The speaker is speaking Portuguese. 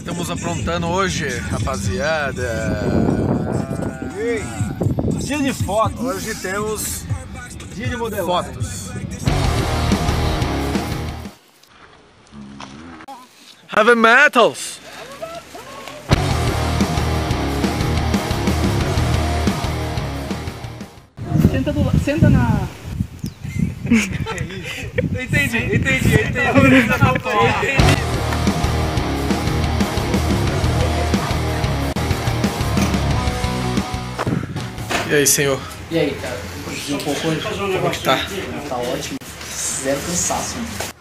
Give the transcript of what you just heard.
estamos aprontando hoje, rapaziada? Dia de fotos. Hoje temos Dia de modelagem. fotos. Heavy metals. Senta na... Entendi. E aí, senhor? E aí, cara? Um pouco hoje? Como que tá? Tá ótimo. Zero cansaço, mano.